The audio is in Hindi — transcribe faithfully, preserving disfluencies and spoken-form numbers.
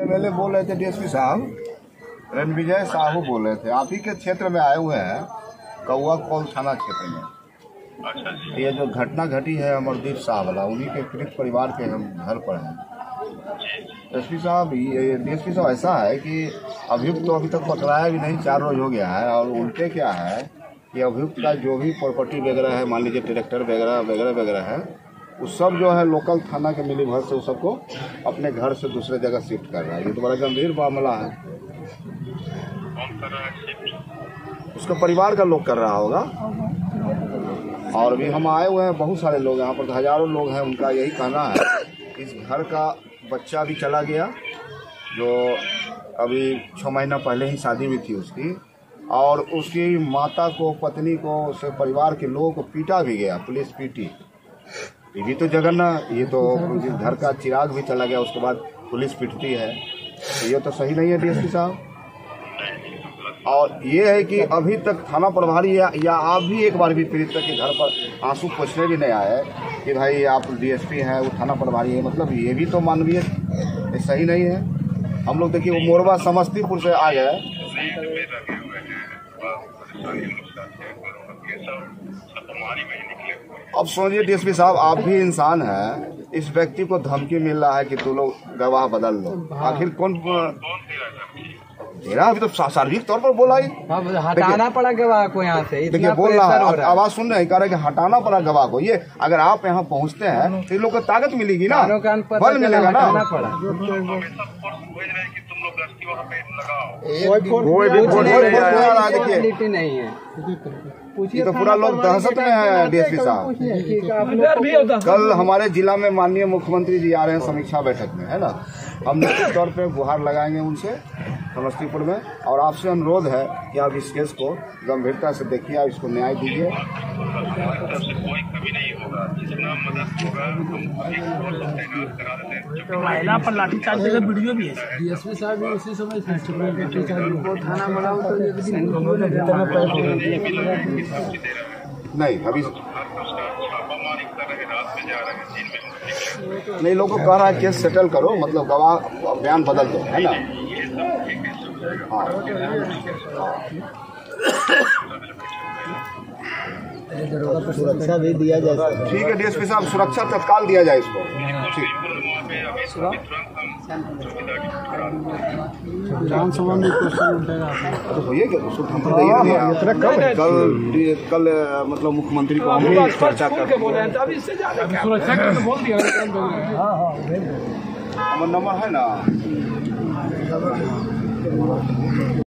एमएलए बोल रहे थे डीएसपी साहब, रणविजय साहू बोल रहे थे, आप ही के क्षेत्र में आए हुए हैं, कौआ कौल थाना क्षेत्र में। ये जो घटना घटी है अमरदीप साहब वाला, उन्हीं के पीड़ित परिवार के हम घर पर हैं। एसपी साहब, ये डीएसपी साहब ऐसा है कि अभियुक्त तो अभी तक पकड़ाया भी नहीं, चार रोज हो गया है, और उनके क्या है कि अभियुक्त का जो भी प्रॉपर्टी वगैरह है, मान लीजिए ट्रैक्टर वगैरह वगैरह वगैरह है, वो सब जो है लोकल थाना के मिली भर से वो सबको अपने घर से दूसरे जगह शिफ्ट कर रहा है। ये तो बड़ा गंभीर मामला है। उसका परिवार का लोग कर रहा होगा। और अभी हम आए हुए हैं, बहुत सारे लोग यहाँ पर, हजारों लोग हैं। उनका यही कहना है, इस घर का बच्चा भी चला गया, जो अभी छः महीना पहले ही शादी हुई थी उसकी, और उसकी माता को, पत्नी को, उसके परिवार के लोगों को पीटा भी गया, पुलिस पीटी। ये भी तो जघन्य, ये तो घर का चिराग भी चला गया, उसके बाद पुलिस पिटती है, तो ये तो सही नहीं है डीएसपी साहब। और ये है कि अभी तक थाना प्रभारी या, या आप भी एक बार भी पीड़ित के घर पर आंसू पोंछने भी नहीं आए कि भाई आप डीएसपी हैं, वो थाना प्रभारी है, मतलब ये भी तो मानवीय, ये सही नहीं है। हम लोग देखिए वो मोरबा समस्तीपुर से आ गए, अब सोचिए डीएसपी साहब, आप भी इंसान हैं, इस व्यक्ति को धमकी मिल रहा है कि तू लोग गवाह बदल लो। आखिर कौन तेरा अभी तो सार्वजनिक तौर पर बोला ही, हटाना पड़ा गवाह को यहाँ से। देखिए बोल रहा है, आवाज सुन रहे हैं, कह रहे हैं कि हटाना पड़ा गवाह को। ये अगर आप यहाँ पहुँचते हैं तो इन लोग को ताकत मिलेगी ना, बल मिलेगा ना। देखिए नहीं है, ये तो पूरा लोग दहशत में है डीएसपी साहब। कल हमारे जिला में माननीय मुख्यमंत्री जी आ रहे हैं समीक्षा बैठक में, है ना। हम निश्चित तौर पे गुहार लगाएंगे उनसे समस्तीपुर में, और आपसे अनुरोध है कि आप इस केस को गंभीरता से देखिए, आप इसको न्याय दीजिए। महिला पर लाठीचार्ज का वीडियो भी है। डीएसपी साहब भी उसी समय थाना नहीं अभी नहीं, लोगों को कह रहा है केस सेटल करो, मतलब गवाह बयान बदल दो, है ना। हाँ सुरक्षा भी दिया जाए। ठीक है डीएसपी साहब, सुरक्षा तत्काल दिया जाए इसको। ठीक जान संबंधी क्वेश्चन उठेगा तो भैया क्या कल कल मतलब मुख्यमंत्री को हम भी चर्चा कर, सुरक्षा का तो बोल दिया। हमारा नंबर है ना।